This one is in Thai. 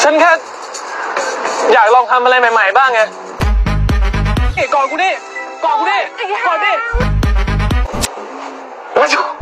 ฉันแค่อยากลองทำอะไรใหม่ๆบ้างไงกอดกูดิกอดกูดิกอดดิ